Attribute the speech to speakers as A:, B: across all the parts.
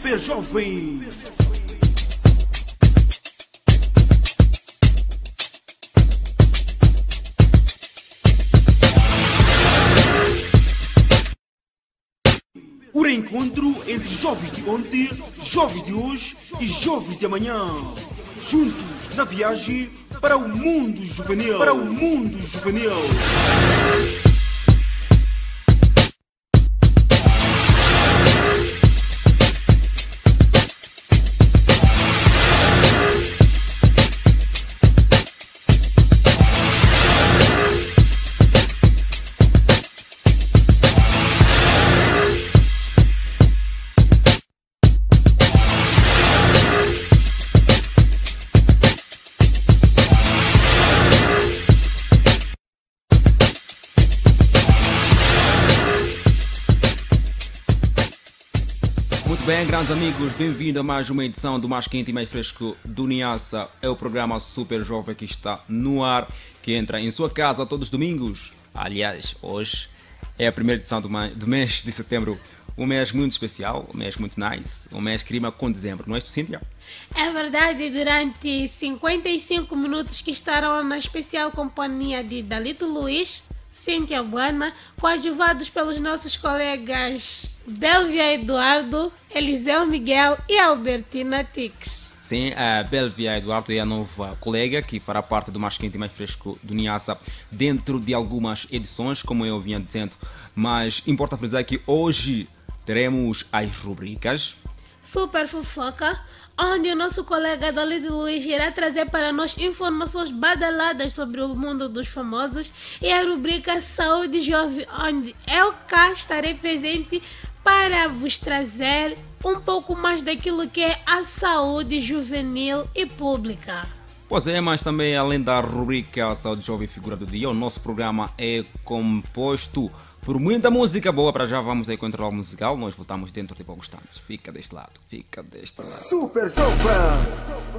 A: Super Jovem. O reencontro entre jovens de ontem, jovens de hoje e jovens de amanhã. Juntos na viagem para o mundo juvenil. Para o mundo juvenil.
B: Bem, grandes amigos, bem-vindo a mais uma edição do mais quente e mais fresco do Niassa. É o programa Super Jovem que está no ar, que entra em sua casa todos os domingos. Aliás, hoje é a primeira edição do mês de setembro. Um mês muito especial, um mês muito nice, um mês que rima com dezembro, não é isso, Cíntia?
C: É verdade, durante 55 minutos que estarão na especial companhia de Dalito Luiz, Cíntia Buana, coadjuvados pelos nossos colegas Belvia Eduardo, Eliseu Miguel e Albertina Tix.
B: Sim, a Belvia Eduardo é a nova colega que fará parte do mais quente e mais fresco do Niassa dentro de algumas edições, como eu vinha dizendo. Mas importa frisar que hoje teremos as rubricas
C: Super Fofoca, onde o nosso colega Dalito Luiz irá trazer para nós informações badaladas sobre o mundo dos famosos, e a rubrica Saúde Jovem, onde eu cá estarei presente para vos trazer um pouco mais daquilo que é a saúde juvenil e pública.
B: Pois é, mas também além da rubrica Saúde Jovem Figura do Dia, o nosso programa é composto por muita música boa. Para já vamos aí com o intervalo musical, nós voltamos dentro de poucos instantes. Fica deste lado, fica deste lado.
A: Super Jovem.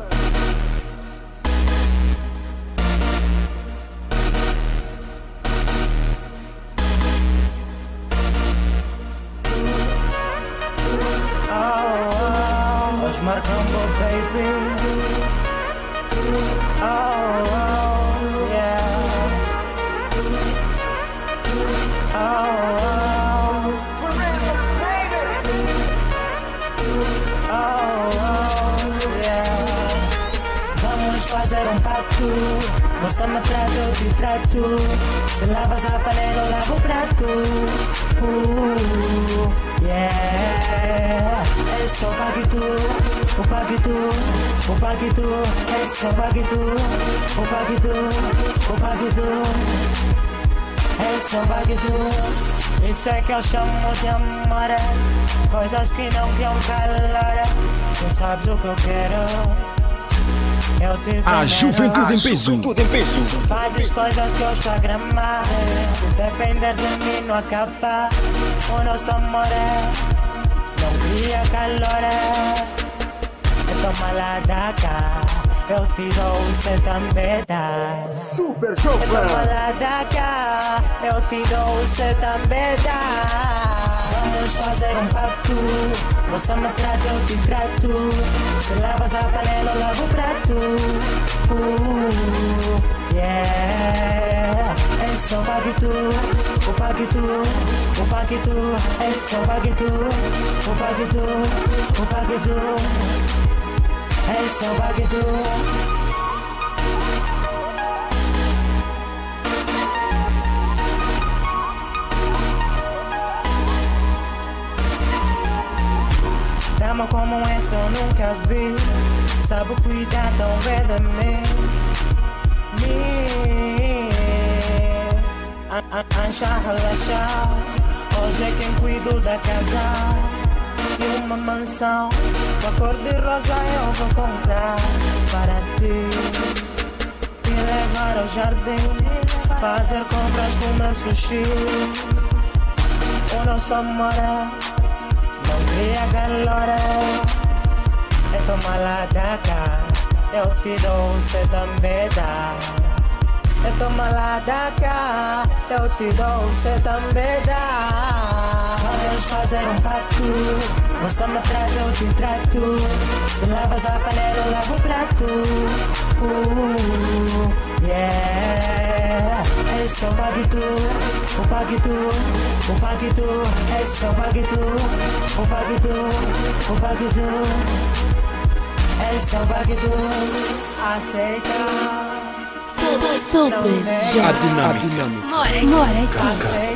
D: Osmar Combo, baby. Oh, yeah. Forever, baby. Yeah. Vamos fazer pacto. Você me trata, eu te trato. Se lavas a panela, eu lavo o prato. Yeah. É só pacto. O pacto, é só pacto. O pacto, é só pacto. Isso é que eu chamo de amor. Coisas que não criam calor. Tu sabes o que eu quero. Eu te
A: A juventude em peso.
D: Tu fazes coisas que eu estou a gramar. Se depender de mim não acaba. O nosso amor não cria calor. Toma lá da cá, eu te dou, você também dá.
A: Super Jovem.
D: Toma lá da cá, eu te dou, você também dá. Vamos fazer pacto. Você me trata, eu te trato. Se lavas a panela, eu lavo o prato. Yeah. É só pacto. O pacto, é só pacto. O pacto. É só pacto. Dama como essa eu nunca vi. Sabe cuidar tão bem de mim. Ancha, relaxar. Hoje é quem cuido da casa. E uma mansão com a cor de rosa eu vou comprar para ti. E levar ao jardim, fazer compras no meu sushi. O nosso amor não cria calor. É tomar lá da cá, eu te dou, você também dá. É tomar lá da cá, eu te dou, você também dá. Vamos fazer um pacto. Você me trata, eu te trato. Se lavas a panela, eu lavo o prato. Yeah. Esse é o pacto. O pacto. O pacto. Esse é o pacto. O pacto. O pacto. Esse é o pacto. Aceita.
C: Super
A: A dinâmica.
C: Moreca.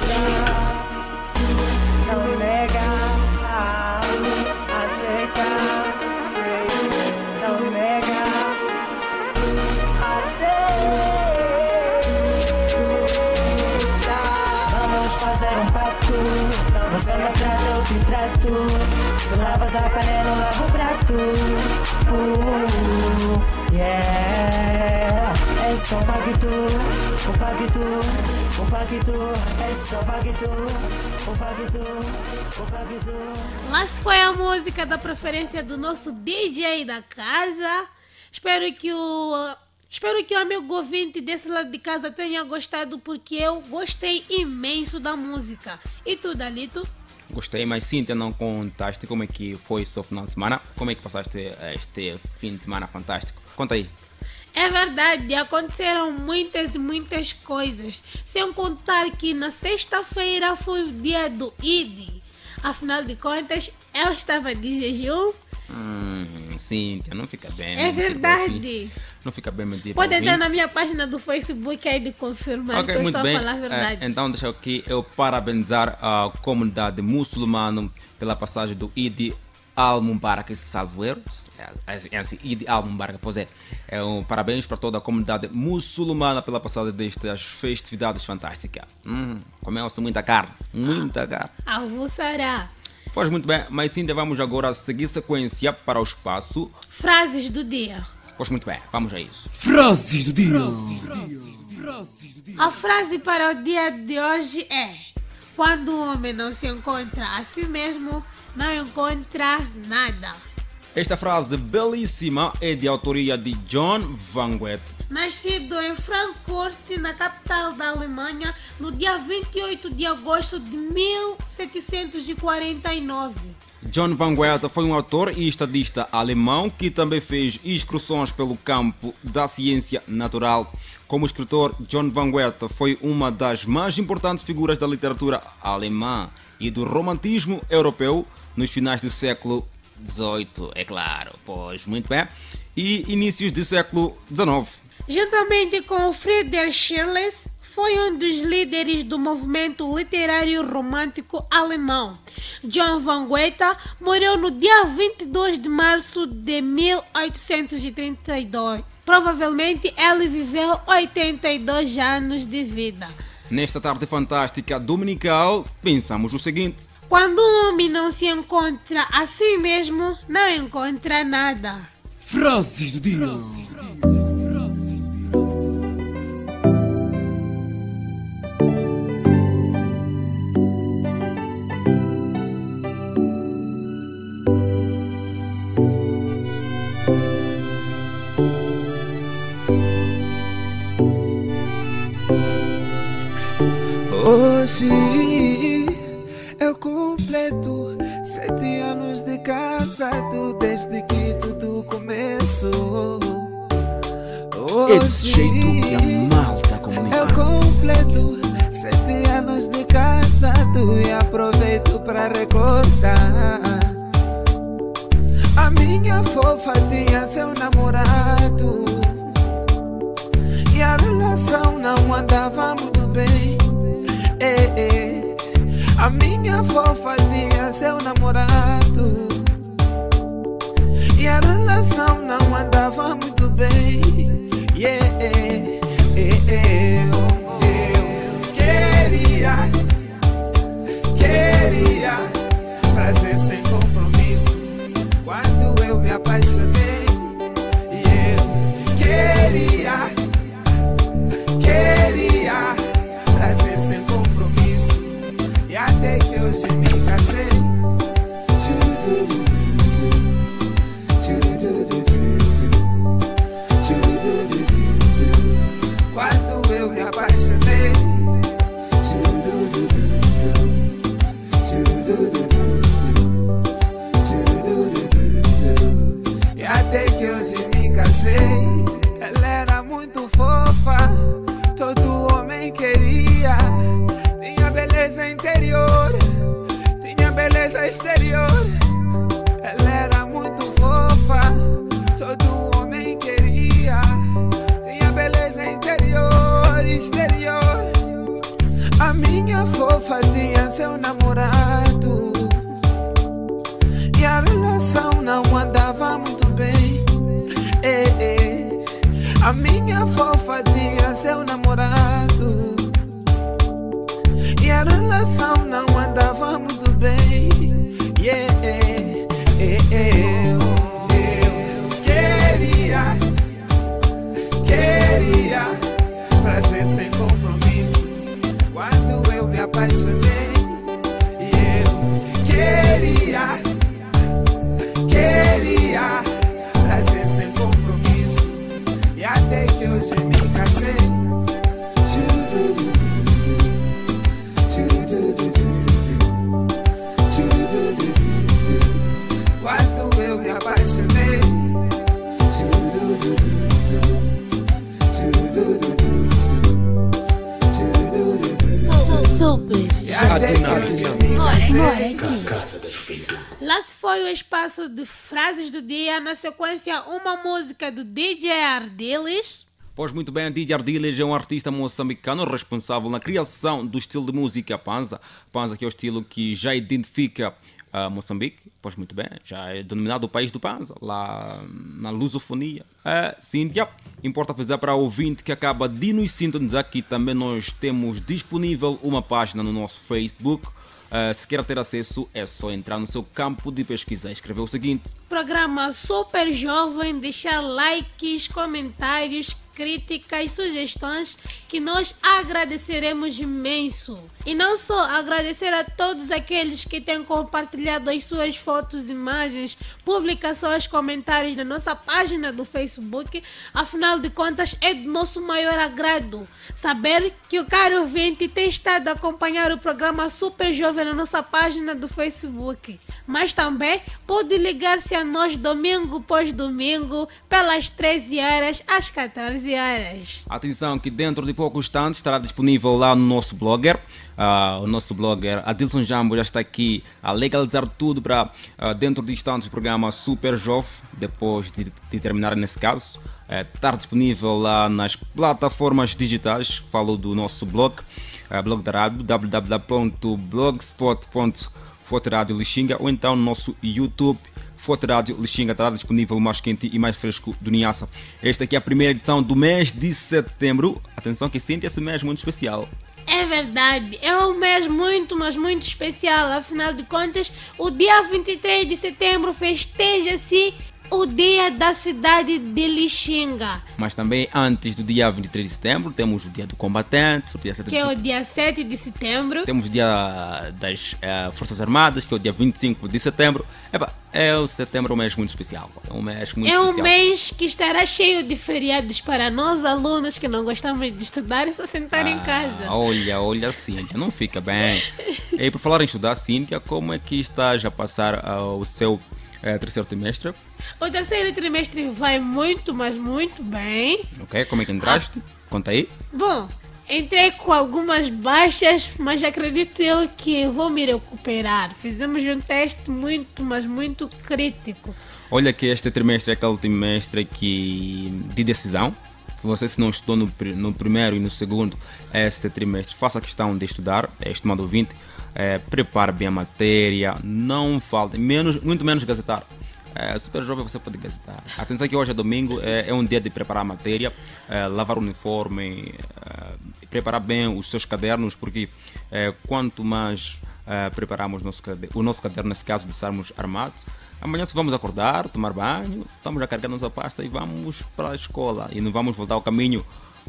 D: Não nega, aceita, não nega, aceita. Vamos fazer um pacto. Você me trata, eu te trato. Se lavas a panela, eu lavo o prato. Yeah. Esse é o pacto, o pacto, o pacto. Esse é o pacto, o pacto, o pacto.
C: Lá se foi a música da preferência do nosso DJ da casa. Espero que o amigo ouvinte desse lado de casa tenha gostado, porque eu gostei imenso da música. E tu, Dalito?
B: Gostei, mas Cíntia, não contaste como é que foi o seu final de semana? Como é que passaste este fim de semana fantástico? Conta aí.
C: É verdade, aconteceram muitas coisas. Sem contar que na sexta-feira foi o dia do Eid. Afinal de contas, eu estava de jejum.
B: Cíntia, não fica bem.
C: É verdade.
B: Não fica bem mentir.
C: Pode entrar na minha página do Facebook aí de confirmar que eu
B: muito
C: estou
B: bem.
C: a falar a verdade.
B: Então deixa aqui eu parabenizar a comunidade muçulmana pela passagem do Eid al-Mubarak, salvo erro. Eid al-Mubarak, pois é. Parabéns para toda a comunidade muçulmana pela passagem destas festividades fantásticas. Comeu-se muita carne, muita carne.
C: Almoçará.
B: Pois muito bem, mas sim, vamos agora seguir sequência para o espaço.
C: Frases do dia.
B: Pois muito bem, vamos a isso.
A: Frases do dia.
C: A frase para o dia de hoje é: quando o homem não se encontra a si mesmo, não encontra nada.
B: Esta frase belíssima é de autoria de John Van Goethe.
C: Nascido em Frankfurt, na capital da Alemanha, no dia 28 de agosto de 1749.
B: John Van Goethe foi um autor e estadista alemão que também fez excursões pelo campo da ciência natural. Como escritor, John Van Goethe foi uma das mais importantes figuras da literatura alemã e do romantismo europeu nos finais do século XVIII, é claro, pois muito bem, e inícios do século XIX.
C: Juntamente com Friedrich Schiller, foi um dos líderes do movimento literário romântico alemão. John Van Goethe morreu no dia 22 de março de 1832. Provavelmente ele viveu 82 anos de vida.
B: Nesta tarde fantástica dominical, pensamos o seguinte:
C: quando um homem não se encontra a si mesmo, não encontra nada.
A: Frases do dia.
E: Hoje eu completo 7 anos de casado, desde que tudo começou.
A: Esse jeito que a malta comunica.
E: Eu completo 7 anos de casado e aproveito para recordar. A minha fofa tinha seu namorado e a relação não andava muito bem. A minha fofa tinha seu namorado e a relação não andava muito bem. Eu queria prazer sem compromisso quando eu me apaixonei. E eu queria prazer sem compromisso, e até que hoje me casei. exterior. Ela era muito fofa, todo homem queria. Tinha beleza interior, exterior. A minha fofa tinha seu namorado e a relação não andava muito bem. A minha fofa tinha seu namorado e a relação não andava muito bem. Eu queria prazer sem compromisso quando eu me apaixonei. Eu queria prazer sem compromisso e até que hoje me casei. Quando eu me apaixonei.
C: Super.
A: A dinâmica.
C: Casa da Juventude. Lá se foi o espaço de frases do dia. Na sequência, uma música do DJ Ardiles.
B: Pois muito bem, DJ Ardiles é um artista moçambicano responsável na criação do estilo de música Panza. Panza, que é o estilo que já identifica Moçambique. Pois muito bem, já é denominado o país do Panza, lá na lusofonia. Cíntia, importa avisar para o ouvinte que acaba de nos sintonizar que também nós temos disponível uma página no nosso Facebook. Se quer ter acesso, é só entrar no seu campo de pesquisa e escrever o seguinte:
C: Programa Super Jovem, deixar likes, comentários, críticas, sugestões que nós agradeceremos imenso. E não só agradecer a todos aqueles que têm compartilhado as suas fotos, imagens, publicações, comentários na nossa página do Facebook. Afinal de contas, é do nosso maior agrado saber que o caro ouvinte tem estado a acompanhar o programa Super Jovem na nossa página do Facebook. Mas também pode ligar-se a nós domingo após domingo, pelas 13 horas às 14 horas.
B: Atenção que dentro de poucos instantes estará disponível lá no nosso blogger. O nosso blogger Adilson Jambo já está aqui a legalizar tudo para dentro de instantes o programa Super Jovem, depois de terminar nesse caso. Estar disponível lá nas plataformas digitais. Falo do nosso blog, blog da rádio, www.blogspot.fotradio Lixinga, ou então no nosso YouTube Forte Rádio Lixinga. Estará disponível o mais quente e mais fresco do Niassa. Esta aqui é a primeira edição do mês de setembro. Atenção que sente esse mês muito especial.
C: É verdade, é um mês muito, mas muito especial. Afinal de contas, o dia 23 de setembro festeja-se o dia da cidade de Lixinga.
B: Mas também antes do dia 23 de setembro temos o dia do combatente, o dia 7
C: que é o dia 7 de setembro.
B: Temos o dia das Forças Armadas, que é o dia 25 de setembro. O setembro é um mês muito especial. É um mês muito especial.
C: É um mês que estará cheio de feriados para nós alunos que não gostamos de estudar e só sentar em casa.
B: Olha, Cíntia, não fica bem. E por falar em estudar, Cíntia, como é que estás a passar o seu terceiro trimestre?
C: O terceiro trimestre vai muito, mas muito bem.
B: Ok, como é que entraste? Conta aí.
C: Bom, entrei com algumas baixas, mas acredito eu que vou me recuperar. Fizemos um teste muito, mas muito crítico.
B: Olha que este trimestre é aquele trimestre de decisão. Você, se não estudou no primeiro e no segundo esse trimestre, faça a questão de estudar, estimado ouvinte. Prepare bem a matéria, não falte, muito menos gazetar. Super jovem você pode gazetar. Atenção que hoje é domingo, é um dia de preparar a matéria, lavar o uniforme, preparar bem os seus cadernos, porque quanto mais prepararmos o nosso caderno, nesse caso de estarmos armados, amanhã se vamos acordar, tomar banho, estamos a carregar nossa pasta e vamos para a escola e não vamos voltar ao caminho.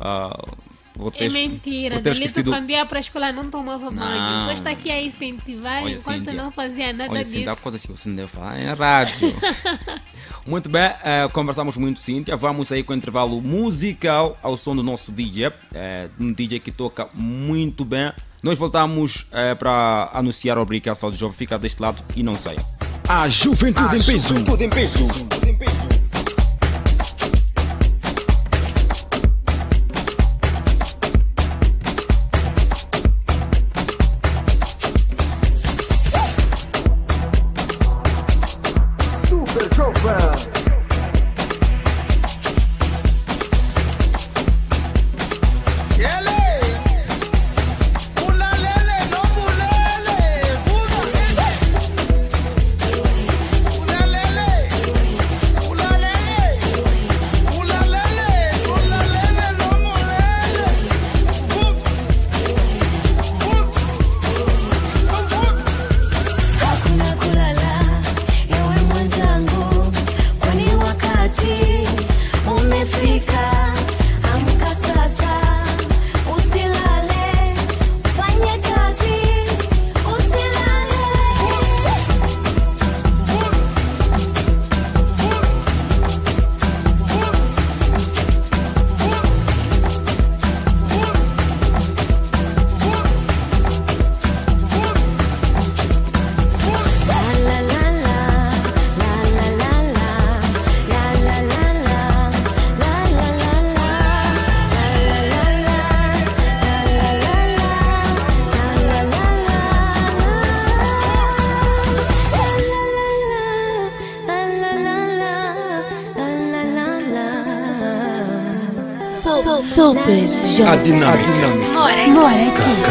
C: É mentira, Delito quando ia para a escola não tomava banho, só está aqui a incentivar. Olha, enquanto Cíntia, não fazia nada disso.
B: Há coisas que você não deve falar em rádio. Muito bem, conversamos muito, Cíntia. Vamos aí com o intervalo musical ao som do nosso DJ, um DJ que toca muito bem. Nós voltamos para anunciar a rubrica Saúde Jovem. Fica deste lado e não saia.
A: A Juventude em Peso.
C: Super Jovem.
A: A dinâmica.
C: Mora aqui.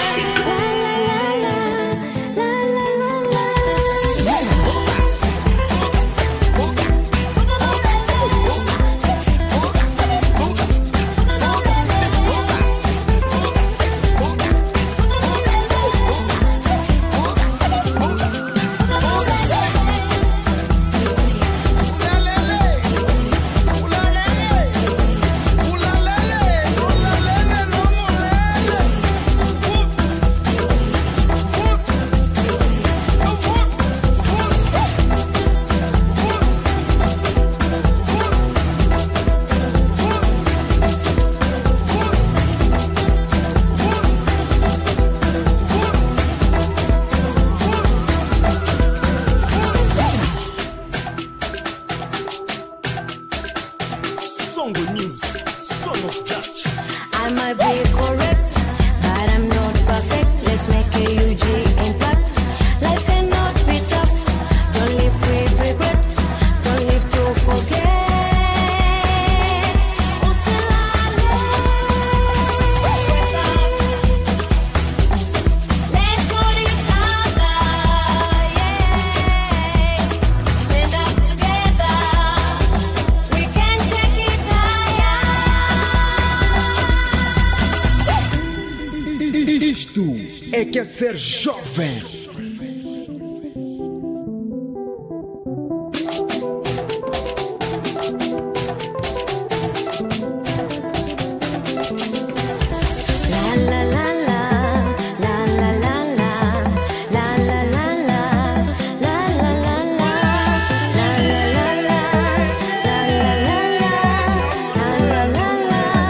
A: Songo News, son of Dutch.
F: I might be correct, but I'm not perfect. Let's make a huge impact. Life cannot be tough. Don't live with regret. Don't live to forget. Let's hold each other, yeah. Stand up together. We can take it higher.
A: Isto é que é ser jovem.
F: La la la la, la la la la, la la la la, la la la la, la la la la, la la la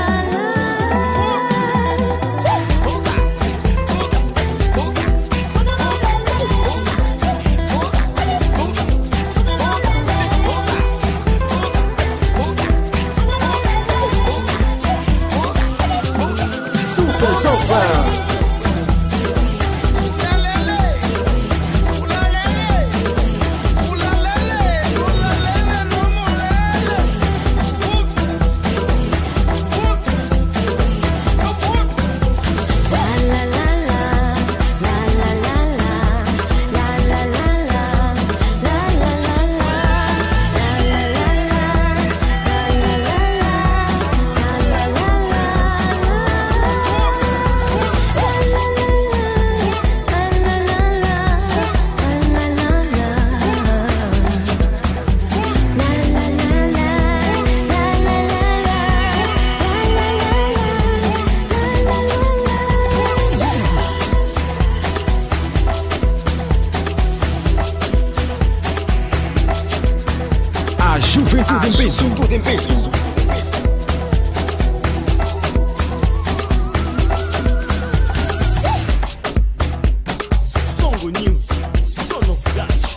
A: A juventude em peso. Tudo em peso. Songo News, son of Dutch.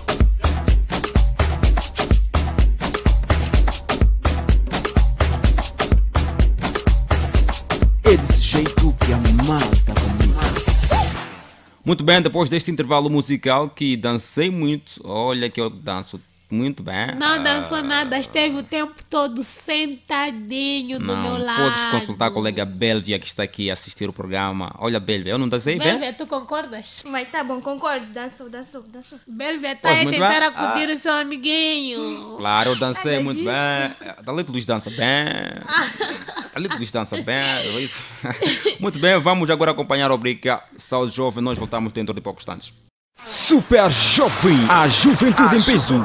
A: É desse jeito que a malta comigo.
B: Muito bem, depois deste intervalo musical que dancei muito, olha que eu danço muito bem.
C: Não dançou nada, esteve o tempo todo sentadinho do meu lado.
B: Podes consultar a colega Bélvia que está aqui a assistir o programa. Olha, Bélvia, eu não dancei bem?
C: Bélvia, tu concordas?
G: Mas tá bom, concordo. Dançou.
C: Bélvia está
B: Pois,
C: a
B: muito
C: tentar
B: bem.
C: acudir o seu amiguinho.
B: Claro, eu dancei
G: Nada
B: muito
G: disso.
B: bem. Dalito Luiz dança bem. Dalito Luiz dança bem. Muito bem, vamos agora acompanhar a rubrica Saúde Jovem. Nós voltamos dentro de poucos instantes.
A: Super Jovem, a juventude em peso.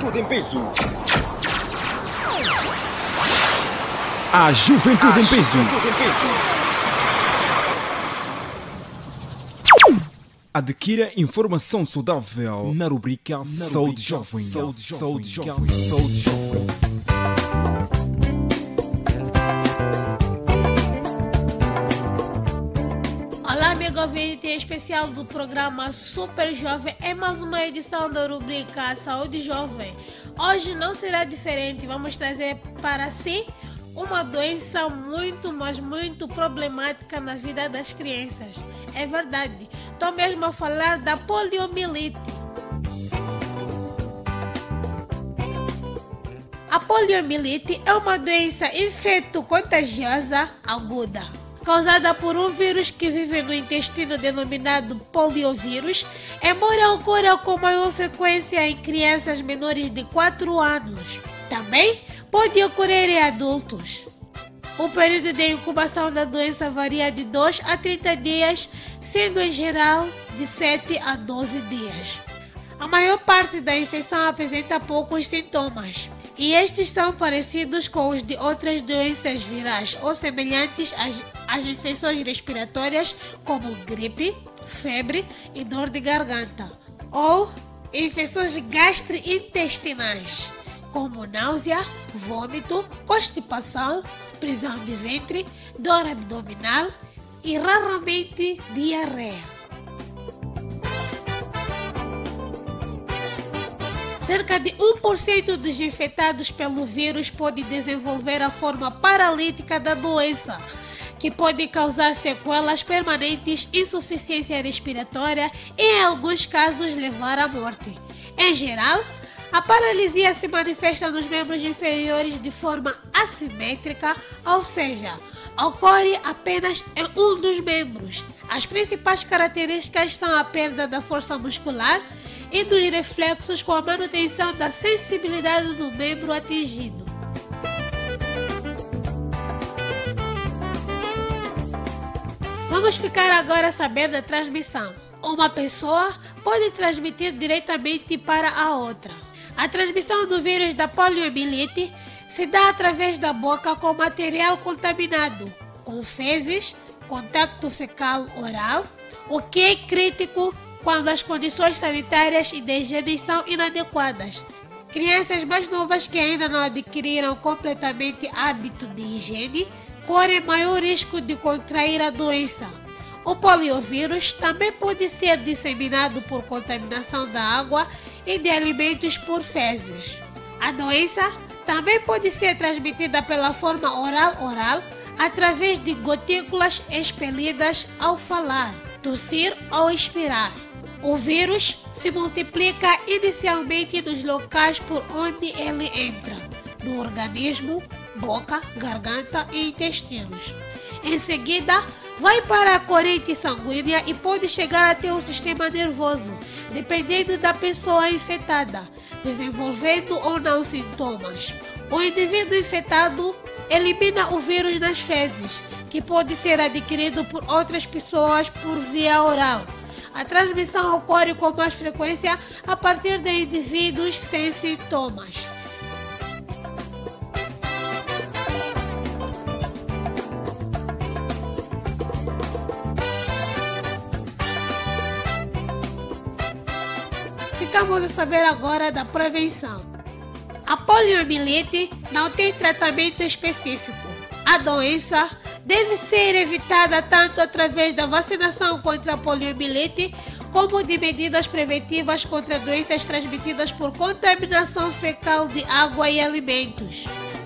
A: A juventude em peso. Adquira informação saudável na rubrica Saúde Jovem. Saúde Jovem.
C: Olá, amigo ouvinte, em especial do programa Super Jovem, é mais uma edição da rubrica Saúde Jovem. Hoje não será diferente, vamos trazer para si uma doença muito, mas muito problemática na vida das crianças. É verdade, estou mesmo a falar da poliomielite. A poliomielite é uma doença infecto-contagiosa aguda. causada por um vírus que vive no intestino denominado poliovírus, embora ocorra com maior frequência em crianças menores de 4 anos. Também pode ocorrer em adultos. O período de incubação da doença varia de 2 a 30 dias, sendo em geral de 7 a 12 dias. A maior parte da infecção apresenta poucos sintomas, e estes são parecidos com os de outras doenças virais ou semelhantes às infecções respiratórias, como gripe, febre e dor de garganta, ou infecções gastrointestinais, como náusea, vômito, constipação, prisão de ventre, dor abdominal e raramente diarreia. Cerca de 1% dos infectados pelo vírus pode desenvolver a forma paralítica da doença, que pode causar sequelas permanentes, insuficiência respiratória e, em alguns casos, levar à morte. Em geral, a paralisia se manifesta nos membros inferiores de forma assimétrica, ou seja, ocorre apenas em um dos membros. As principais características são a perda da força muscular e dos reflexos, com a manutenção da sensibilidade no membro atingido. Vamos ficar agora a saber da transmissão. Uma pessoa pode transmitir diretamente para a outra. A transmissão do vírus da poliomielite se dá através da boca com material contaminado, com fezes, contato fecal oral, o que é crítico quando as condições sanitárias e de higiene são inadequadas. Crianças mais novas que ainda não adquiriram completamente hábito de higiene correm maior risco de contrair a doença. O poliovírus também pode ser disseminado por contaminação da água e de alimentos por fezes. A doença também pode ser transmitida pela forma oral através de gotículas expelidas ao falar, tossir ou expirar. O vírus se multiplica inicialmente nos locais por onde ele entra, no organismo, boca, garganta e intestinos. Em seguida, vai para a corrente sanguínea e pode chegar até o sistema nervoso, dependendo da pessoa infectada, desenvolvendo ou não sintomas. O indivíduo infectado elimina o vírus nas fezes, que pode ser adquirido por outras pessoas por via oral. A transmissão ocorre com mais frequência a partir de indivíduos sem sintomas. Ficamos a saber agora da prevenção. A poliomielite não tem tratamento específico. A doença deve ser evitada tanto através da vacinação contra a poliomielite como de medidas preventivas contra doenças transmitidas por contaminação fecal de água e alimentos.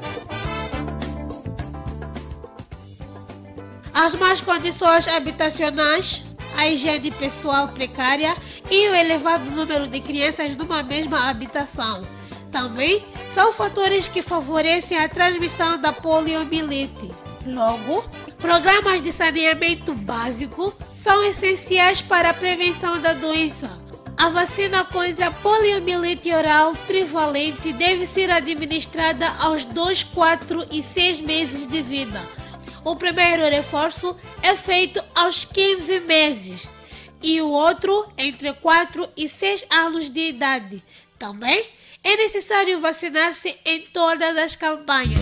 C: As más condições habitacionais, a higiene pessoal precária e o elevado número de crianças numa mesma habitação também são fatores que favorecem a transmissão da poliomielite. Logo, programas de saneamento básico são essenciais para a prevenção da doença. A vacina contra a poliomielite oral trivalente deve ser administrada aos 2, 4 e 6 meses de vida. O primeiro reforço é feito aos 15 meses e o outro entre 4 e 6 anos de idade. Também é necessário vacinar-se em todas as campanhas.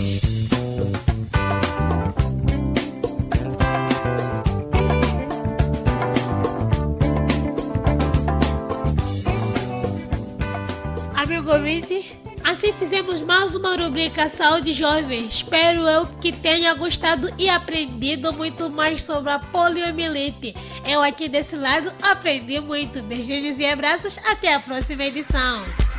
C: Amigo ouvinte, assim fizemos mais uma rubrica Saúde Jovem. Espero eu que tenha gostado e aprendido muito mais sobre a poliomielite. Eu aqui desse lado aprendi muito. Beijinhos e abraços. Até a próxima edição.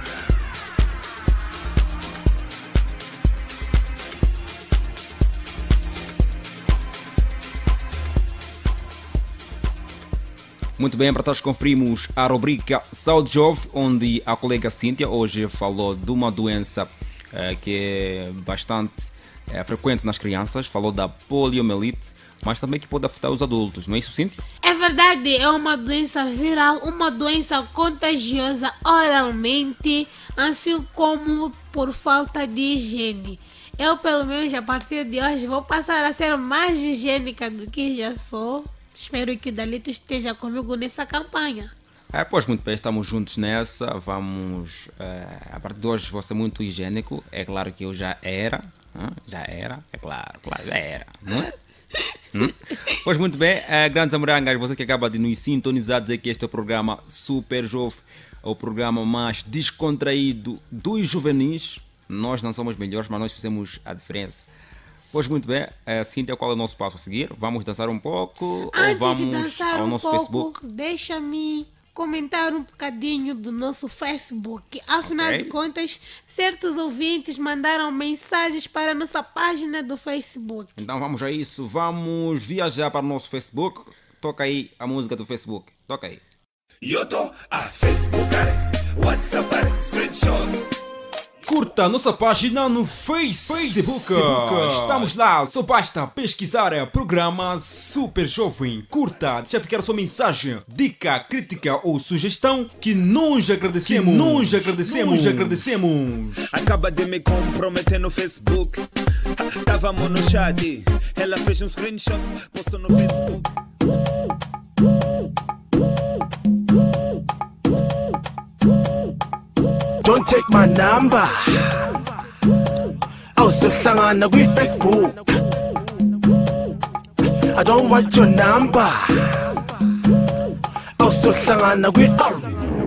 B: Muito bem, para todos conferimos a rubrica Saúde Jovem, onde a colega Cíntia hoje falou de uma doença que é bastante frequente nas crianças, falou da poliomielite, mas também que pode afetar os adultos, não é isso, Cíntia?
C: É verdade, é uma doença viral, uma doença contagiosa oralmente, assim como por falta de higiene. Eu, pelo menos, a partir de hoje, vou passar a ser mais higiênica do que já sou. Espero que o Dalito esteja comigo nessa campanha.
B: Pois muito bem, estamos juntos nessa. Vamos, a partir de hoje, vou ser muito higiênico. É claro que eu já era. É claro, já era. Não é? Pois muito bem, grandes amorangas, você que acaba de nos sintonizar, dizer que este é o programa Super Jovem, é o programa mais descontraído dos juvenis. Nós não somos melhores, mas nós fizemos a diferença. Pois muito bem, Cíntia, qual é o nosso passo a seguir? Vamos dançar um pouco ou vamos ao nosso Facebook?
C: Deixa-me comentar um bocadinho do nosso Facebook. Afinal de contas, certos ouvintes mandaram mensagens para a nossa página do Facebook.
B: Então vamos a isso, vamos viajar para o nosso Facebook. Toca aí a música do Facebook, toca aí.
A: Eu tô a Facebook, WhatsApp, screenshot.
B: Curta nossa página no Facebook. Estamos lá, só basta pesquisar programa Super Jovem. Curta, deixa ficar a sua mensagem, dica, crítica ou sugestão que nós agradecemos.
A: Acaba de me comprometer no Facebook. Távamos no chat, ela fez um screenshot, postou no Facebook.
H: Don't take my number. Awusuhlangana kwi-Facebook. I don't want your number. Awusuhlangana kwi-Facebook.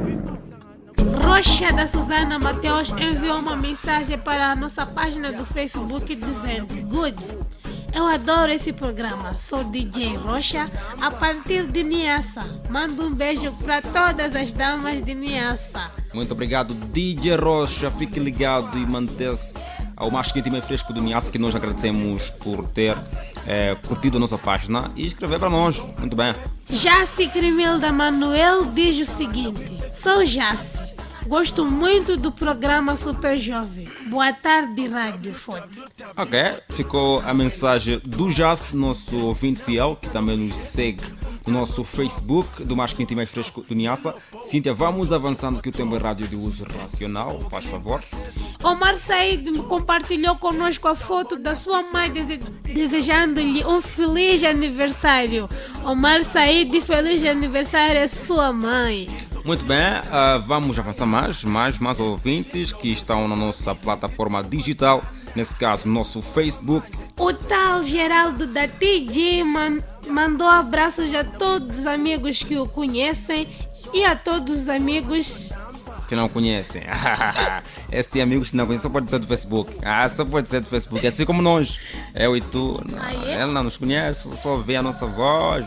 C: Rocha da Susana Mateus enviou uma mensagem para a nossa página do Facebook dizendo: Good, eu adoro esse programa, sou DJ Rocha a partir de Niassa. Mando um beijo para todas as damas de Niassa.
B: Muito obrigado, DJ Rocha. Fique ligado e mantenha-se ao mais quente e mais fresco do Niassa, que nós agradecemos por ter curtido a nossa página e escrever para nós. Muito bem.
C: Jaci Crimilda Manuel diz o seguinte: sou Jaci, gosto muito do programa Super Jovem. Boa tarde, Rádio Fonte.
B: Ok, ficou a mensagem do Jaci, nosso ouvinte fiel, que também nos segue no nosso Facebook do mais quente e mais fresco do Niassa. Cíntia, vamos avançando que o tempo é rádio de uso racional, faz favor.
C: Omar Said compartilhou conosco a foto da sua mãe desejando-lhe um feliz aniversário. Omar Said, feliz aniversário à sua mãe.
B: Muito bem, vamos avançar mais ouvintes que estão na nossa plataforma digital, nesse caso, nosso Facebook.
C: O tal Geraldo da TG mandou abraços a todos os amigos que o conhecem e a todos os amigos
B: que não conhecem. Esse tem amigos que não conhecem, só pode ser do Facebook. Só pode ser do Facebook, assim como nós. Eu e tu. Ele não nos conhece, só vê a nossa voz.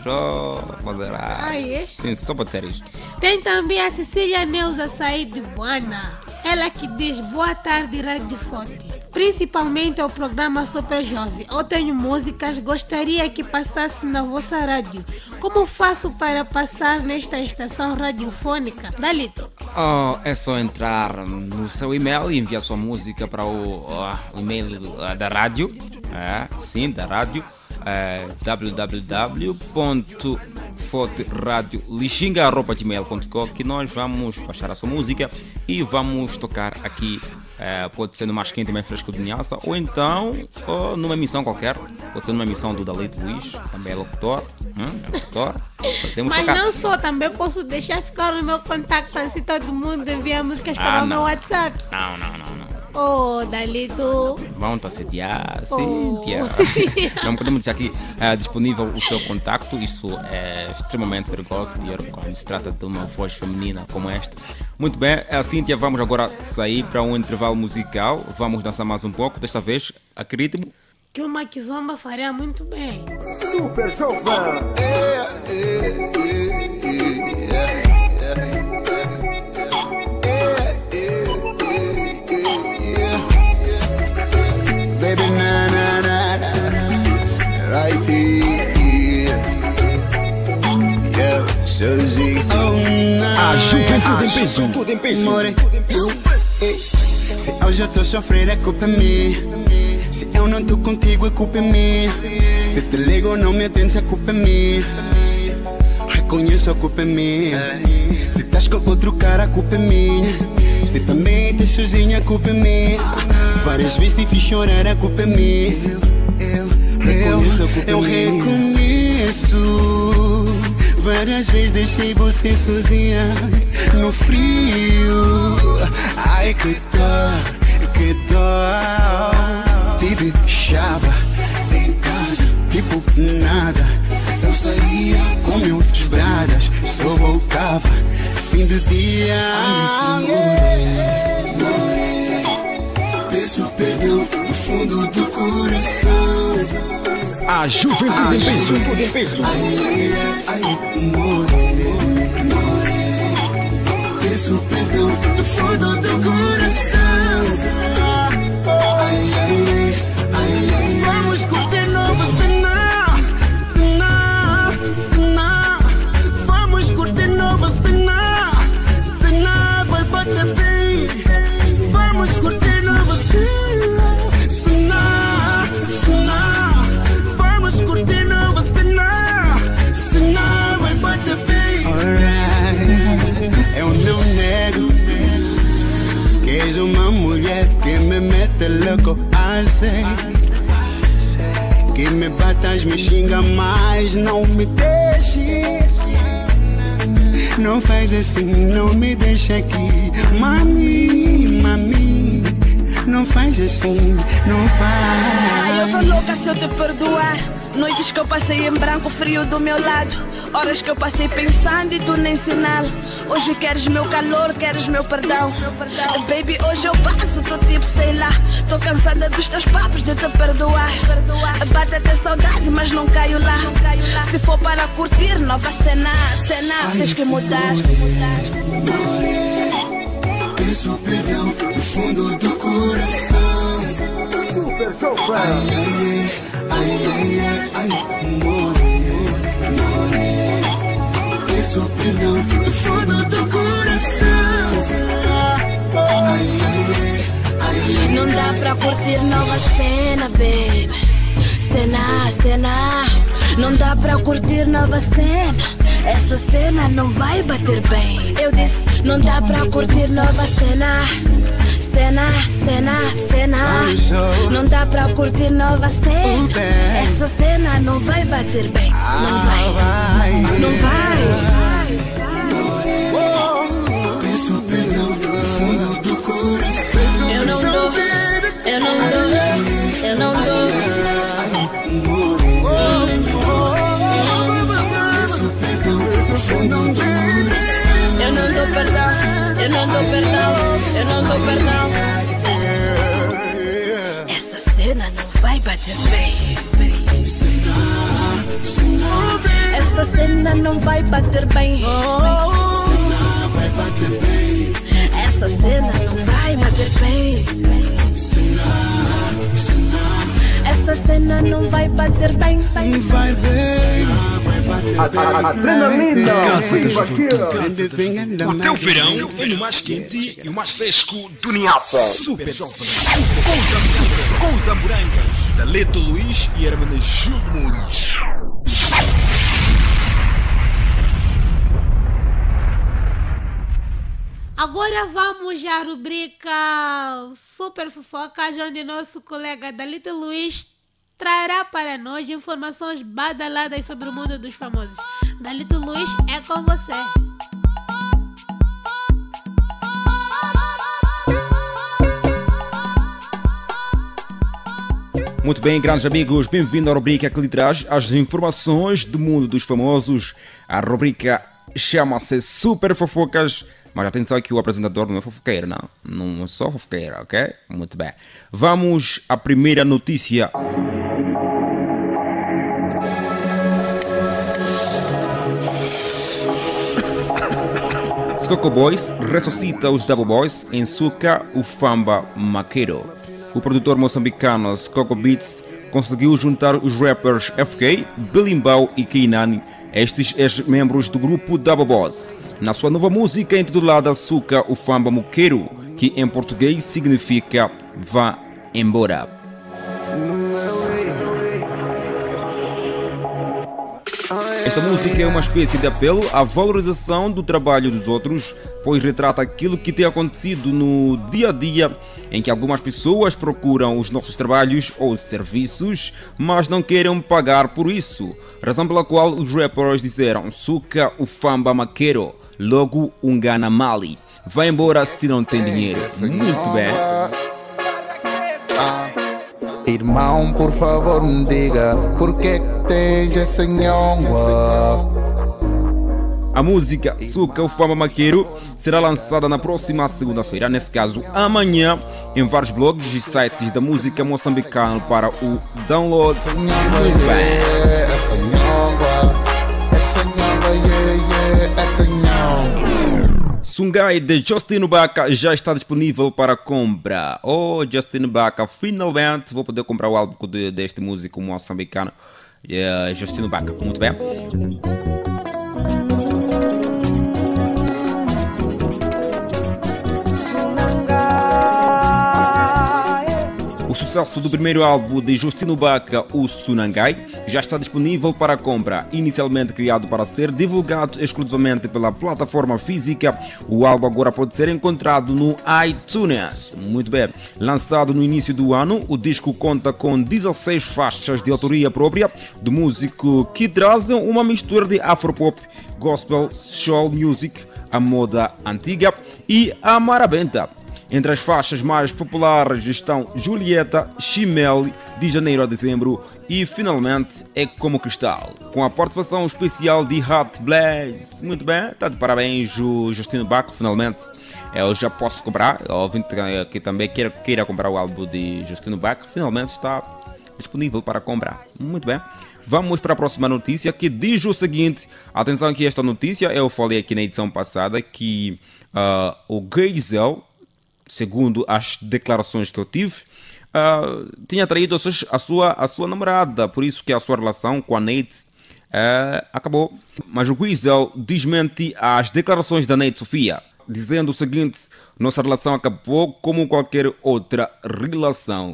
B: Sim, só pode ser isto.
C: Tem também a Cecília Neuza Said Buana. Ela que diz: boa tarde, Rádio Fonte. Principalmente ao programa Super Jovem. Eu tenho músicas, gostaria que passasse na vossa rádio. Como faço para passar nesta estação radiofônica? Dalito.
B: É só entrar no seu e-mail e enviar sua música para o e-mail da rádio. Sim, da rádio. www.foteradiolixinga@gmail.com, que nós vamos baixar a sua música e vamos tocar aqui. Pode ser no mais quente e mais fresco do Niassa, ou então numa emissão qualquer. Pode ser numa emissão do Dalito Luiz, também é locutor.
C: Mas não só, também posso deixar ficar no meu contacto, assim todo mundo envia músicas para o meu WhatsApp.
B: Não.
C: Oh, Dalito.
B: Vamos assediar, Cíntia. Não podemos deixar aqui disponível o seu contacto. Isso é extremamente perigoso quando se trata de uma voz feminina como esta. Muito bem, Cíntia, vamos agora sair para um intervalo musical. Vamos dançar mais um pouco, desta vez a que ritmo?
C: Que uma kizomba faria muito bem.
H: Super Jovem.
E: Baby, na, right here. Yeah, Suzy,
B: A juventude em peso. Tudo em peso.
E: Se hoje eu tô sofrendo é culpa minha.
I: Se eu não tô contigo, a culpa é minha. Se te ligo, não me atendes, a culpa é minha. Reconheço, a culpa é minha. Se estás com outro cara, a culpa é minha. Se também estás sozinha, a culpa é minha. Várias vezes te fiz chorar, a culpa é minha. Eu reconheço. Várias vezes deixei você sozinha no frio. Ai, que dó. Te deixava em casa, tipo nada. Eu saía com meus bradas, só voltava fim do dia. Peço perdão do fundo do coração.
B: A juventude em peso.
I: Peço perdão do fundo do coração. Vamos curtir nova cena. Vamos curtir nova cena. Cena vai bater bem. Vamos curtir nova cena. Vamos curtir nova cena. Cena vai bater bem. Eu não nego que és uma mulher que me mete louco assim. Que me batas, me xinga, mas não me deixe. Não faz assim, não me deixa aqui. Mami, não faz assim, não faz.
J: Eu tô louca se eu te perdoar. Noites que eu passei em branco, frio do meu lado. Horas que eu passei pensando e tu nem sinal. Hoje queres meu calor, queres meu perdão. Baby, hoje eu passo, tô tipo, sei lá. Tô cansada dos teus papos de te perdoar. Bate até saudade, mas não caio lá. Se for para curtir, nova cena. Tens que mudar.
I: Peço perdão do fundo do coração.
H: Super Sofa.
I: Peço perdão do fundo do coração.
J: Não dá pra curtir nova cena, baby. Cena. Não dá pra curtir nova cena. Essa cena não vai bater bem. Eu disse, não dá pra curtir nova cena. Cena. Não dá pra curtir nova cena. Essa cena não vai bater bem. Não vai.
I: Peço perdão do fundo do coração.
J: Eu não dou.
I: Peço perdão do fundo do coração.
J: Eu não dou perdão. Essa cena não vai bater bem. Essa cena não vai bater bem. Essa cena não vai bater bem. Essa cena não vai bater bem.
H: Adrenalina.
A: Até o verão é no mais quente e o mais fresco do Niassa. Super Jovem. Com os Amburancas, da Leto Luiz e Hermenegildo Mouros.
C: Agora vamos à rubrica Super Fofocas, onde nosso colega Dalito Luiz trará para nós informações badaladas sobre o mundo dos famosos. Dalito Luiz, é com você.
B: Muito bem, grandes amigos, bem-vindo à rubrica que lhe traz as informações do mundo dos famosos. A rubrica chama-se Super Fofocas, mas atenção que o apresentador não é fofoqueiro, não é só fofoqueiro, ok? Muito bem. Vamos à primeira notícia. Coco Boys ressuscita os Double Boys em Suca Ufamba Maquero. O produtor moçambicano Coco Beats conseguiu juntar os rappers FK, Bilimbao e Keinani, estes ex-membros do grupo Double Boys, na sua nova música intitulada Suca Ufamba Maquero, que em português significa Vá Embora. Esta música é uma espécie de apelo à valorização do trabalho dos outros, pois retrata aquilo que tem acontecido no dia a dia, em que algumas pessoas procuram os nossos trabalhos ou serviços, mas não querem pagar por isso. Razão pela qual os rappers disseram: suca o famba maqueiro, logo um gana mali. Vai embora se não tem dinheiro. Muito bem.
K: Irmão, por favor, me diga por que tens essa nhonga?
B: A música Suca o Fama Maqueiro será lançada na próxima segunda-feira, nesse caso amanhã, em vários blogs e sites da música moçambicana para o download. Muito bem.
K: Essa nhonga, essa nhonga.
B: Sungai de Justino Baca já está disponível para compra. Oh, Justino Baca, finalmente vou poder comprar o álbum deste músico moçambicano, Justino Baca. Muito bem. O sucesso do primeiro álbum de Justino Baca, o Sunangai, já está disponível para compra. Inicialmente criado para ser divulgado exclusivamente pela plataforma física, o álbum agora pode ser encontrado no iTunes. Muito bem. Lançado no início do ano, o disco conta com 16 faixas de autoria própria do músico, que trazem uma mistura de afropop, gospel, soul music, a moda antiga e a marabenta. Entre as faixas mais populares estão Julieta, Chimel, de janeiro a dezembro e finalmente É Como Cristal, com a participação especial de Hot Blaze. Muito bem, está de parabéns o Justino Baca, finalmente eu já posso comprar. O ouvinte que também queira comprar o álbum de Justino Baca, finalmente está disponível para comprar. Muito bem. Vamos para a próxima notícia, que diz o seguinte. Atenção que esta notícia, eu falei aqui na edição passada que o Geisel, segundo as declarações que eu tive, tinha traído a sua namorada, por isso que a sua relação com a Neide acabou. Mas o Geisel desmente as declarações da Neide Sofia, dizendo o seguinte: nossa relação acabou como qualquer outra relação.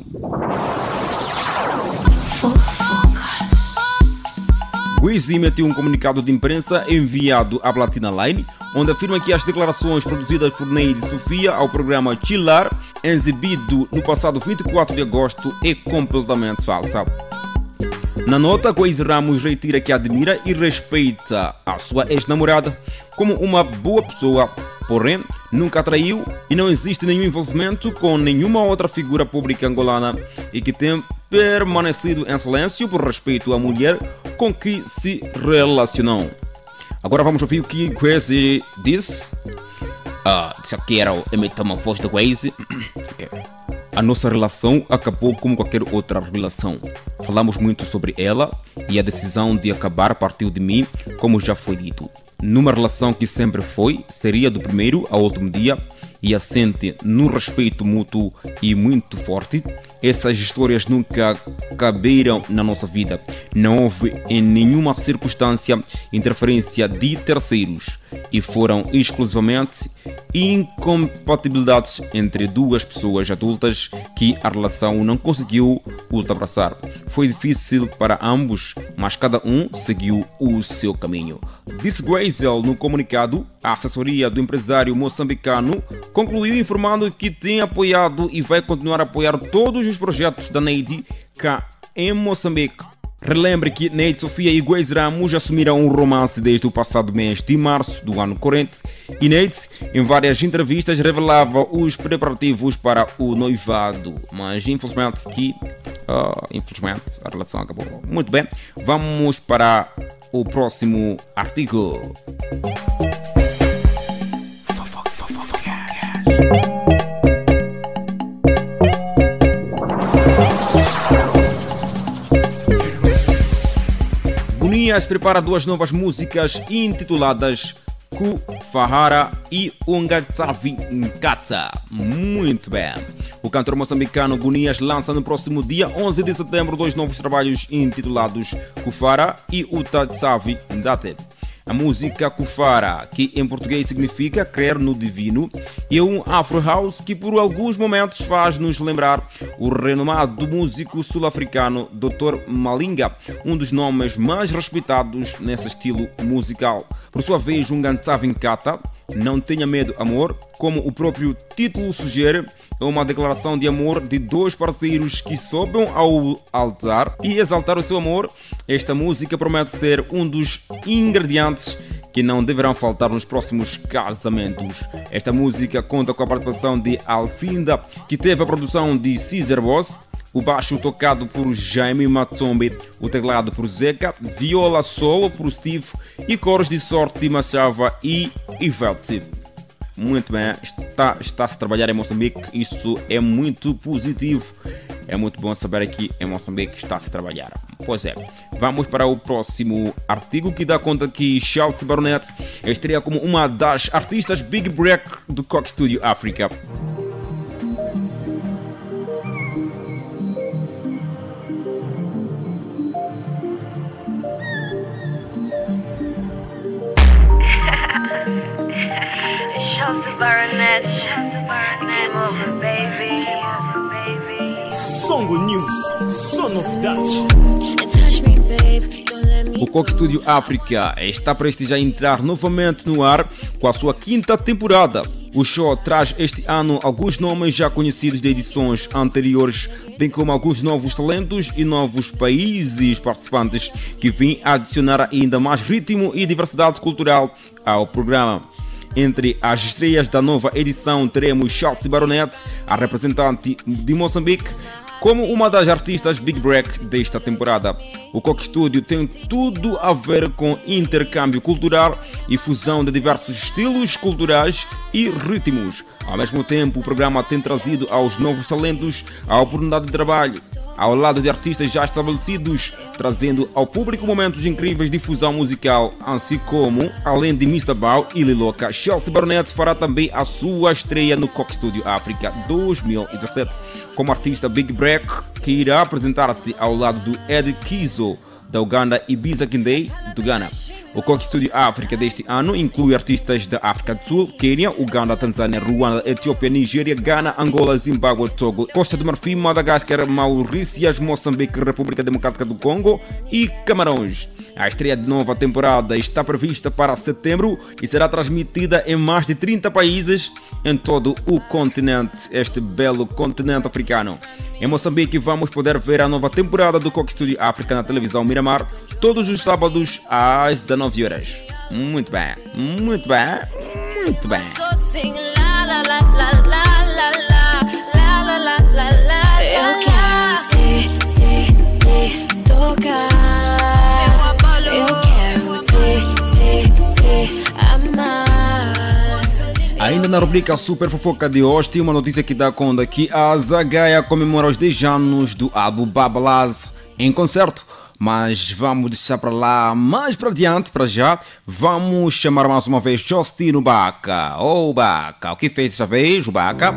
B: Guizi emitiu um comunicado de imprensa enviado à Platina Line, onde afirma que as declarações produzidas por Neide Sofia ao programa Chilar, exibido no passado 24 de agosto, é completamente falsa. Na nota, Guizi Ramos reitera que admira e respeita a sua ex-namorada como uma boa pessoa, porém nunca traiu e não existe nenhum envolvimento com nenhuma outra figura pública angolana e que tem permanecido em silêncio por respeito à mulher com que se relacionou. Agora vamos ouvir o que Guizi disse. Isso aqui era emitir uma voz de Guizi. Okay. A nossa relação acabou como qualquer outra relação. Falamos muito sobre ela e a decisão de acabar partiu de mim, como já foi dito. Numa relação que sempre foi, seria do primeiro ao último dia e assente no respeito mútuo e muito forte. Essas histórias nunca caberam na nossa vida. Não houve em nenhuma circunstância interferência de terceiros e foram exclusivamente incompatibilidades entre duas pessoas adultas que a relação não conseguiu ultrapassar. Foi difícil para ambos, mas cada um seguiu o seu caminho. Disse Geisel no comunicado. A assessoria do empresário moçambicano concluiu informando que tem apoiado e vai continuar a apoiar todos os projetos da Neide cá em Moçambique. Relembre que Neide Sofia e Guizi Ramos assumiram um romance desde o passado mês de março do ano corrente e Neide, em várias entrevistas, revelava os preparativos para o noivado, mas infelizmente a relação acabou. Muito bem, vamos para o próximo artigo. Gunias prepara duas novas músicas intituladas Ku Fahara e Ungatsavi Nkatsa. Muito bem. O cantor moçambicano Gunias lança no próximo dia 11 de setembro dois novos trabalhos intitulados Ku Fahara e Utatsavi Ndate. A música Kufara, que em português significa crer no divino, é um Afro House que por alguns momentos faz-nos lembrar o renomado músico sul-africano Dr. Malinga, um dos nomes mais respeitados nesse estilo musical. Por sua vez, um Ngantsavi Nkata, Não Tenha Medo Amor, como o próprio título sugere, é uma declaração de amor de dois parceiros que sobem ao altar e exaltar o seu amor. Esta música promete ser um dos ingredientes que não deverão faltar nos próximos casamentos. Esta música conta com a participação de Alcinda, que teve a produção de Caesar Boss, o baixo tocado por Jaime Matsombe, o teclado por Zeca, viola solo por Steve e coros de Sorte Machava e Ivete. Muito bem, está-se a trabalhar em Moçambique, isso é muito positivo. É muito bom saber que em Moçambique está-se a trabalhar. Pois é, vamos para o próximo artigo que dá conta que Charles Baronet estreia como uma das artistas Big Break do Coke Studio África.
A: Songo News, só novidades.
B: O Coke Studio África está prestes a entrar novamente no ar com a sua 5ª temporada. O show traz este ano alguns nomes já conhecidos de edições anteriores, bem como alguns novos talentos e novos países participantes que vêm adicionar ainda mais ritmo e diversidade cultural ao programa. Entre as estreias da nova edição teremos Charles Baronet, a representante de Moçambique, como uma das artistas Big Break desta temporada. O Coke Studio tem tudo a ver com intercâmbio cultural e fusão de diversos estilos culturais e ritmos. Ao mesmo tempo, o programa tem trazido aos novos talentos a oportunidade de trabalho, ao lado de artistas já estabelecidos, trazendo ao público momentos incríveis de fusão musical, assim como, além de Mr. Bao e Liloca, Charles Baronet fará também a sua estreia no Coke Studio África 2017, como artista Big Break, que irá apresentar-se ao lado do Ed Kizo, da Uganda, e Biza Kindei, do Ghana. O Coke Studio África deste ano inclui artistas da África do Sul, Quênia, Uganda, Tanzânia, Ruanda, Etiópia, Nigéria, Ghana, Angola, Zimbábue, Togo, Costa do Marfim, Madagascar, Maurícias, Moçambique, República Democrática do Congo e Camarões. A estreia de nova temporada está prevista para setembro e será transmitida em mais de 30 países em todo o continente, este belo continente africano. Em Moçambique vamos poder ver a nova temporada do Coke Studio África na televisão Miramar todos os sábados às 19 horas. Muito bem, muito bem, muito bem.
F: Eu quero te tocar. Eu quero te amar.
B: Ainda na rubrica Super Fofoca de hoje, tem uma notícia que dá conta que a Zagaia comemora os 10 anos do álbum Babalaz em concerto. Mas vamos deixar para lá mais para adiante, para já. Vamos chamar mais uma vez Justino Baca. Ô Baca, o que fez desta vez, o Baca?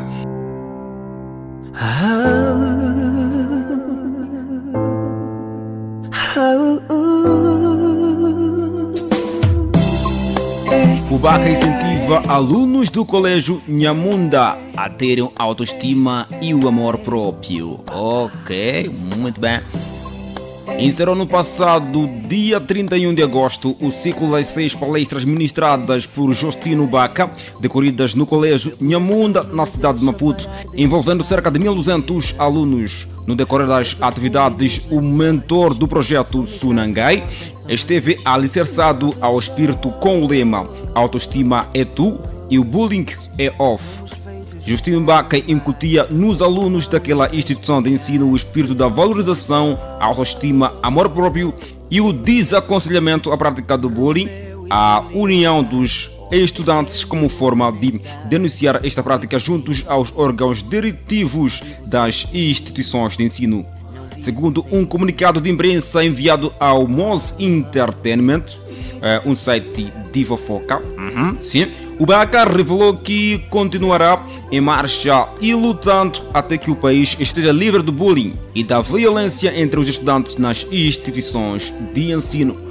B: O Baca incentiva alunos do colégio Nyamunda a terem autoestima e o amor próprio. Ok, muito bem. Encerrou no passado dia 31 de agosto o ciclo das 6 palestras ministradas por Justino Baca, decorridas no colégio Nyamunda, na cidade de Maputo, envolvendo cerca de 1.200 alunos. No decorrer das atividades, o mentor do projeto Sunangai esteve alicerçado ao espírito com o lema Autoestima é tu e o bullying é off. Justino Baca incutia nos alunos daquela instituição de ensino o espírito da valorização, autoestima, amor próprio e o desaconselhamento à prática do bullying, a união dos estudantes como forma de denunciar esta prática juntos aos órgãos diretivos das instituições de ensino. Segundo um comunicado de imprensa enviado ao Moz Entertainment, um site de fofoca, sim, o Baca revelou que continuará em marcha e lutando até que o país esteja livre do bullying e da violência entre os estudantes nas instituições de ensino.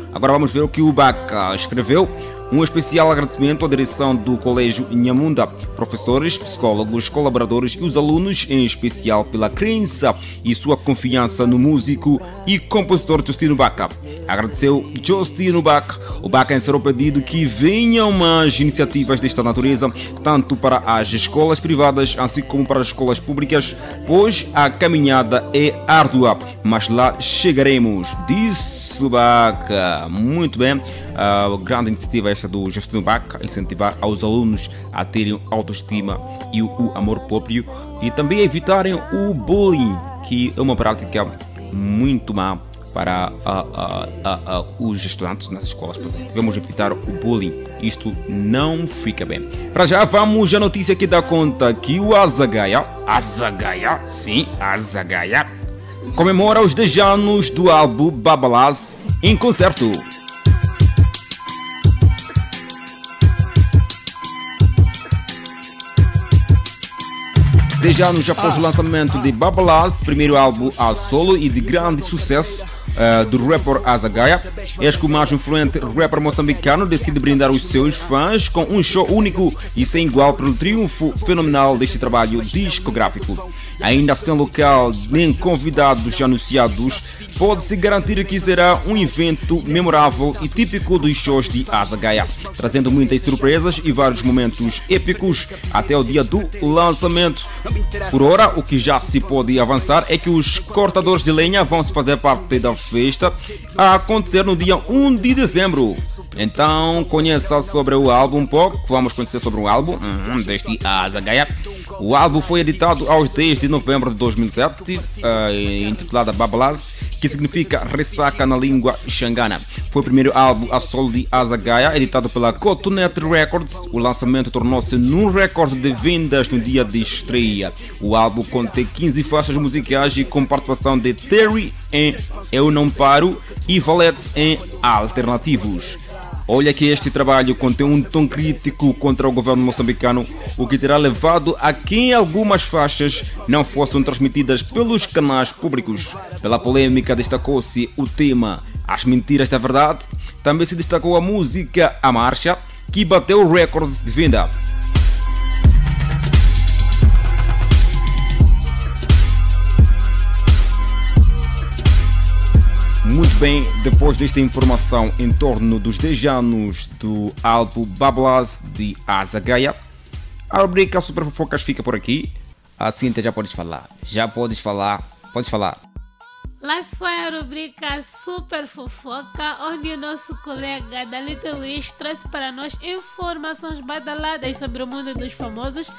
B: Agora vamos ver o que o Baca escreveu. Um especial agradecimento à direção do Colégio Inhamunda, professores, psicólogos, colaboradores e os alunos, em especial pela crença e sua confiança no músico e compositor Justino Baca. Agradeceu Justino Baca. O Baca encerrou o pedido que venham mais iniciativas desta natureza, tanto para as escolas privadas, assim como para as escolas públicas, pois a caminhada é árdua, mas lá chegaremos, disse o Baca. Muito bem. A grande iniciativa esta do Justino Baca, incentivar aos alunos a terem autoestima e o amor próprio e também evitarem o bullying, que é uma prática muito má para os estudantes nas escolas. Devemos evitar o bullying, isto não fica bem. Para já vamos à notícia que dá conta que o Azagaia, comemora os 10 anos do álbum Babalaz em concerto. 10 anos após o lançamento de Babalaz, primeiro álbum a solo e de grande sucesso do rapper Azagaia, eis que o mais influente rapper moçambicano decide brindar os seus fãs com um show único e sem igual pelo triunfo fenomenal deste trabalho discográfico. Ainda sem local nem convidados anunciados, pode-se garantir que será um evento memorável e típico dos shows de Azagaia, trazendo muitas surpresas e vários momentos épicos até o dia do lançamento. Por ora, o que já se pode avançar é que os cortadores de lenha vão se fazer parte da festa a acontecer no dia 1 de dezembro. Então conheça sobre o álbum um pouco. Vamos conhecer sobre o álbum deste Azagaia. O álbum foi editado aos 10 de novembro de 2007, intitulado Babalaz, que significa ressaca na língua xangana. Foi o primeiro álbum a solo de Azagaia, editado pela Cotonete Records. O lançamento tornou-se num recorde de vendas no dia de estreia. O álbum contém 15 faixas musicais e com participação de Terry em Eu Não Paro e Valete em Alternativos. Olha que este trabalho contém um tom crítico contra o governo moçambicano, o que terá levado a que algumas faixas não fossem transmitidas pelos canais públicos. Pela polêmica destacou-se o tema As Mentiras da Verdade. Também se destacou a música A Marcha, que bateu o recorde de venda. Muito bem, depois desta informação em torno dos 10 anos do álbum Babalaz de Azagaia, a rubrica Super Fofocas fica por aqui. A Cíntia já podes falar. Podes falar.
C: Lá se foi a rubrica Super Fofoca, onde o nosso colega Dalito Luiz trouxe para nós informações badaladas sobre o mundo dos famosos,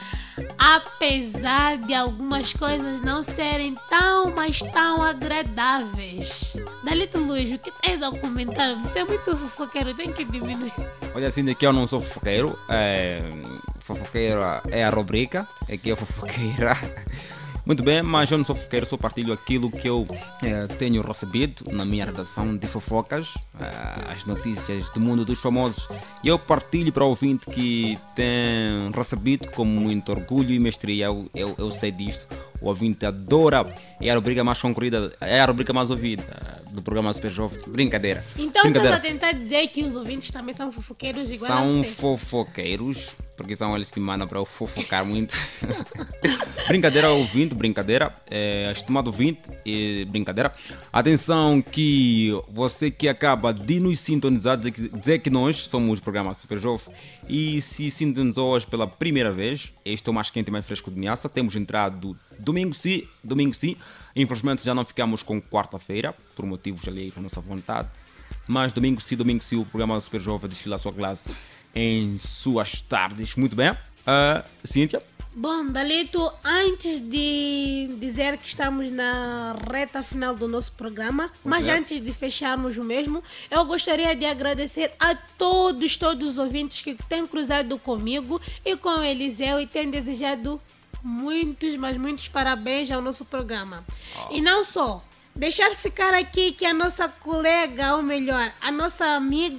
C: apesar de algumas coisas não serem tão agradáveis. Dalito Luiz, o que tens a comentar? Você é muito fofoqueiro, tem que diminuir.
B: Olha, assim, que eu não sou fofoqueiro. Fofoqueiro é a rubrica, aqui é fofoqueira. Muito bem, mas eu não sou fofoqueiro, só partilho aquilo que eu tenho recebido na minha redação de fofocas, as notícias do mundo dos famosos. E eu partilho para o ouvinte que tem recebido com muito orgulho e mestria. Eu sei disto. O ouvinte adora. É a rubrica mais concorrida, é a rubrica mais ouvida do programa Super Jovem. Brincadeira.
C: Então estás a tentar dizer que os ouvintes também são fofoqueiros igual a você?
B: São fofoqueiros, porque são eles que mandam para eu fofocar muito. Brincadeira, ouvinte, brincadeira. Estimado ouvinte, brincadeira. Atenção que você que acaba de nos sintonizar, dizer que nós somos o programa Super Jovem e se sintonizou hoje pela primeira vez, este é o mais quente e mais fresco de Niassa. Temos entrado domingo sim. Infelizmente já não ficamos com quarta-feira, por motivos ali da nossa vontade. Mas domingo sim, o programa Super Jovem desfila a sua classe em suas tardes. Muito bem. Cíntia?
C: Bom, Dalito, antes de dizer que estamos na reta final do nosso programa, mas antes de fecharmos o mesmo, eu gostaria de agradecer a todos os ouvintes que têm cruzado comigo e com o Eliseu e têm desejado muitos parabéns ao nosso programa. E não só, deixar ficar aqui que a nossa colega, ou melhor, a nossa amiga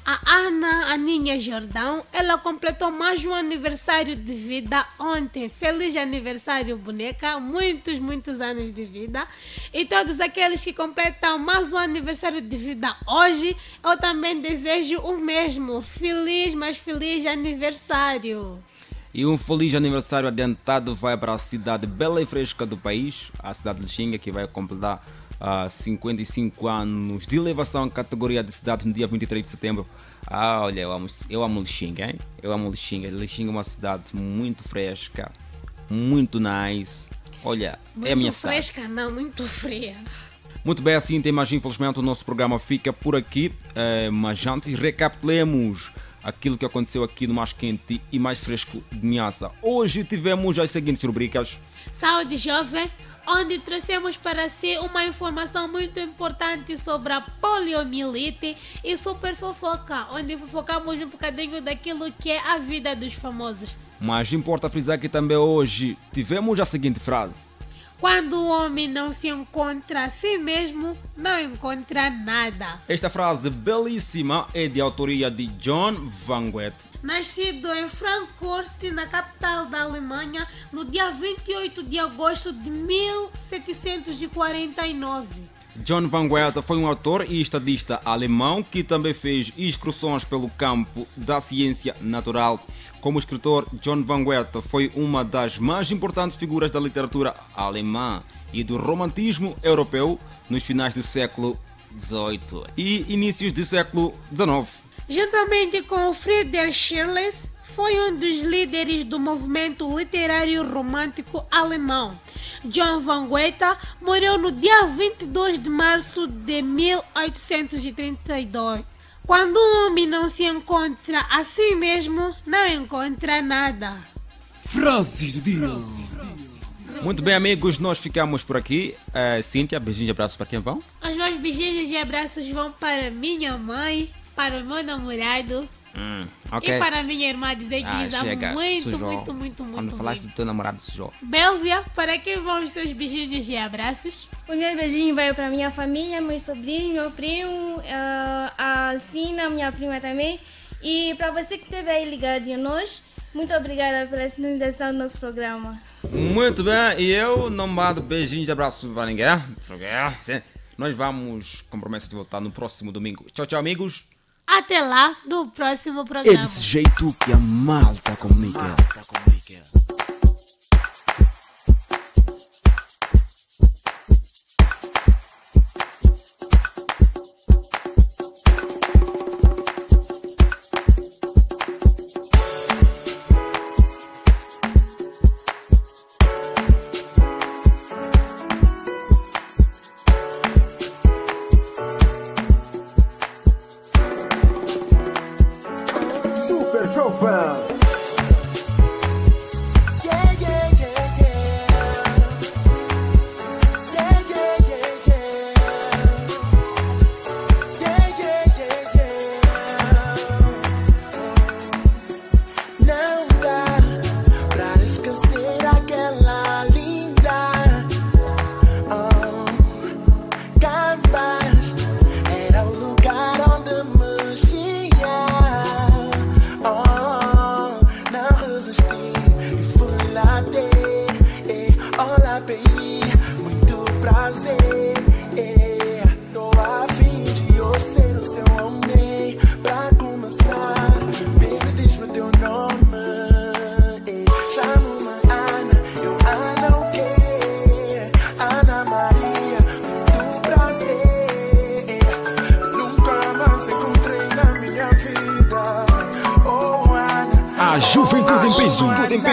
C: A Ana Aninha Jordão, ela completou mais um aniversário de vida ontem. Feliz aniversário, boneca. Muitos anos de vida. E todos aqueles que completam mais um aniversário de vida hoje, eu também desejo o mesmo. Feliz, mas feliz aniversário.
B: E um feliz aniversário adiantado vai para a cidade bela e fresca do país, a cidade de Lixinga, que vai completar 55 anos de elevação à categoria de cidade no dia 23 de setembro. Olha, eu amo Lixinga, hein? Eu amo Lixinga. Lixinga é uma cidade muito fresca, muito nice. Olha,
C: muito
B: é a minha
C: fresca,
B: cidade.
C: não, muito fria.
B: Muito bem, assim tem mais. Infelizmente o nosso programa fica por aqui, mas antes recapitulemos aquilo que aconteceu aqui no mais quente e mais fresco de Niassa. Hoje tivemos as seguintes rubricas:
C: Saúde Jovem, onde trouxemos para si uma informação muito importante sobre a poliomielite, e Super Fofoca, onde fofocamos um bocadinho daquilo que é a vida dos famosos.
B: Mas importa frisar que também hoje tivemos a seguinte frase:
C: quando o homem não se encontra a si mesmo, não encontra nada.
B: Esta frase belíssima é de autoria de John Van Goethe.
C: Nascido em Frankfurt, na capital da Alemanha, no dia 28 de agosto de 1749.
B: John Van Goethe foi um autor e estadista alemão que também fez excursões pelo campo da ciência natural. Como escritor, John Van Goethe foi uma das mais importantes figuras da literatura alemã e do romantismo europeu nos finais do século XVIII e inícios do século XIX.
C: Juntamente com Friedrich Schiller, foi um dos líderes do movimento literário romântico alemão. John Van Goethe morreu no dia 22 de março de 1832. Quando um homem não se encontra a si mesmo, não encontra nada.
A: Frases do dia.
B: Muito bem, amigos, nós ficamos por aqui. Cíntia, beijinhos e abraços para quem vão?
C: Os meus beijinhos e abraços vão para minha mãe, para o meu namorado.
B: Okay.
C: E para a minha irmã, dizer que eles amam muito.
B: Quando falaste do teu namorado, sujou.
C: Bélvia, para quem vão os seus beijinhos e abraços?
G: Os meus beijinhos vão para minha família, meu sobrinho, meu primo, a Alcina, minha prima também. E para você que esteve aí ligado em nós, muito obrigada pela sintonização do nosso programa.
B: Muito bem, e eu não mando beijinhos e abraços para ninguém. Nós vamos com promessa de voltar no próximo domingo. Tchau, tchau, amigos.
C: Até lá, no próximo programa.
A: É desse jeito que a malta comunica.
H: Super Show Fan.
A: A juventude em peso.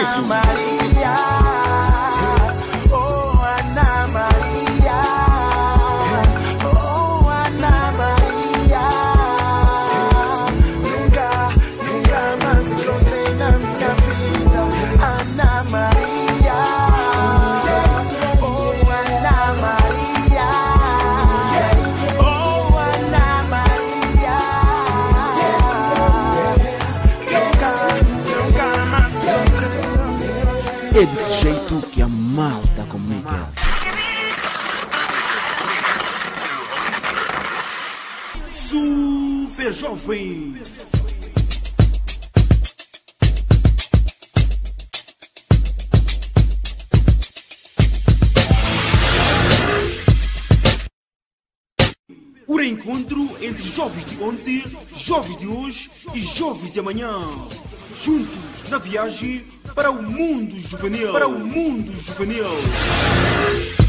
A: É desse jeito que a malta comunica. Super Super Jovem. O reencontro entre jovens de ontem, jovens de hoje e jovens de amanhã. Juntos na viagem para o mundo juvenil. Para o mundo juvenil.